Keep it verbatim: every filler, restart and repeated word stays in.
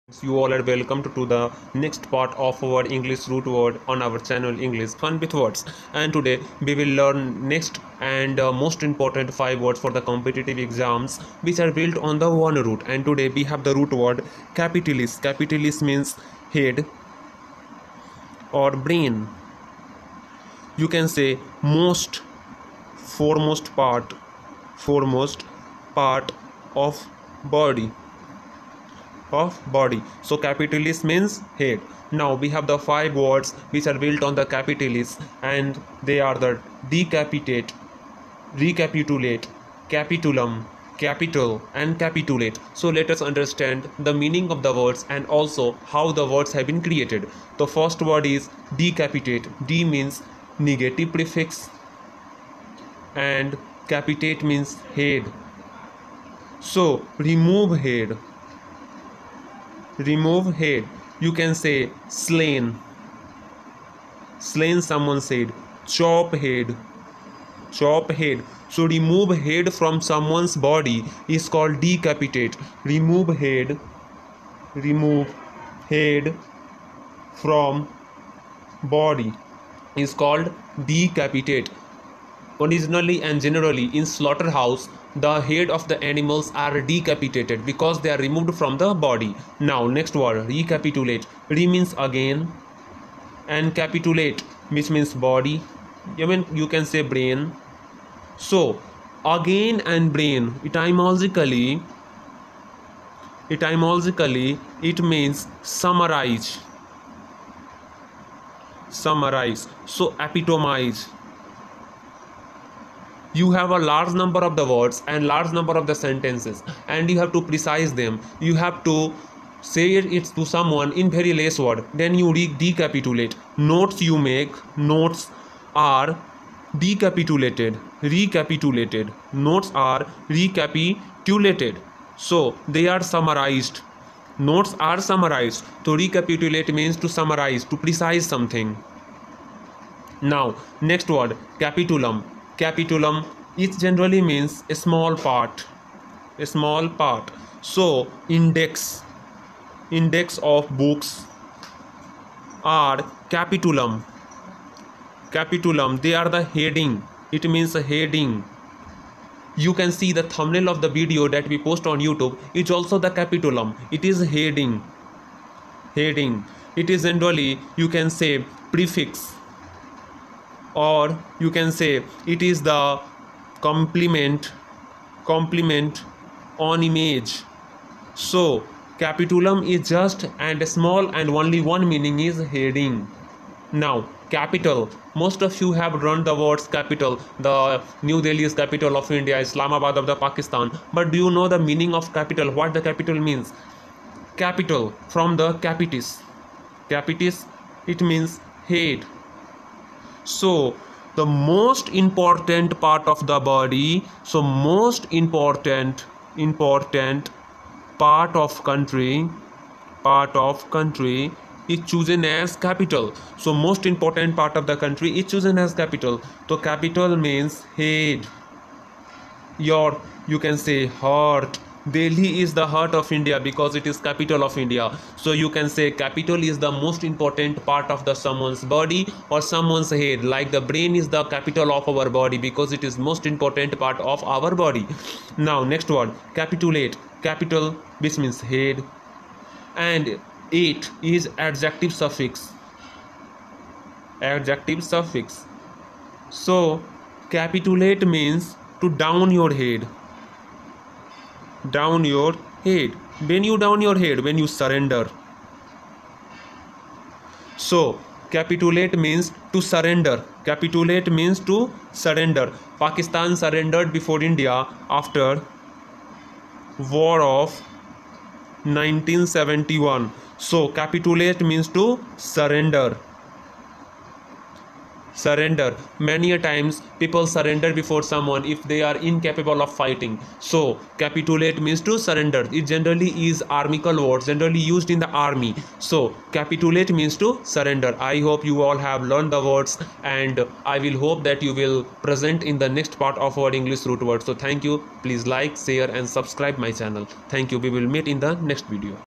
You all are welcome to, to the next part of our English root word on our channel English Fun with Words. And today we will learn next and uh, most important five words for the competitive exams which are built on the one root. And today we have the root word capitalis. Capitalis means head or brain. You can say most, foremost part, foremost part of body of body. So capitalis means head. Now we have the five words which are built on the capitalis, and they are the decapitate, recapitulate, capitulum, capital, and capitulate. So let us understand the meaning of the words and also how the words have been created. The first word is decapitate. D means negative prefix and capitate means head. So remove head. Remove head. You can say slain. Slain someone's head. Chop head. Chop head. So remove head from someone's body is called decapitate. Remove head. Remove head from body is called decapitate. Originally and generally in slaughterhouse, the head of the animals are decapitated because they are removed from the body. Now next word, recapitulate. Re means again and capitulate which means body. Even you can say brain. So again and brain, etymologically etymologically it means summarize. Summarize. So epitomize. You have a large number of the words and large number of the sentences, and you have to precise them. You have to say it to someone in very less word. Then you re decapitulate. Notes you make, notes are decapitulated, recapitulated. Notes are recapitulated. So they are summarized. Notes are summarized. To recapitulate means to summarize, to precise something. Now next word, capitulum. Capitulum, it generally means a small part, a small part. So index, index of books are capitulum. Capitulum, they are the heading. It means a heading. You can see the thumbnail of the video that we post on YouTube. It's also the capitulum. It is heading. Heading. It is generally, you can say, prefix, or you can say it is the complement complement on image. So capitulum is just and small and only one meaning is heading. Now capital, most of you have learned the words capital. The New Delhi is capital of India, Islamabad of the Pakistan, but do you know the meaning of capital, what the capital means? Capital from the capitis. Capitis, it means head. So the most important part of the body, so most important important part of country, part of country is chosen as capital. So most important part of the country is chosen as capital. So capital means head. Your, you can say, heart. Delhi is the heart of India because it is capital of India. So you can say capital is the most important part of the someone's body or someone's head. Like the brain is the capital of our body because it is most important part of our body. Now next word, capitulate. Capital, which means head, and it is adjective suffix. Adjective suffix. So capitulate means to down your head. Down your head. When you down your head, when you surrender. So capitulate means to surrender. Capitulate means to surrender. Pakistan surrendered before India after war of nineteen seventy-one. So capitulate means to surrender. Surrender. Many a times people surrender before someone if they are incapable of fighting. So capitulate means to surrender. It generally is armical words, generally used in the army. So capitulate means to surrender. I hope you all have learned the words, and I will hope that you will present in the next part of our English root word. So thank you. Please like, share and subscribe my channel. Thank you. We will meet in the next video.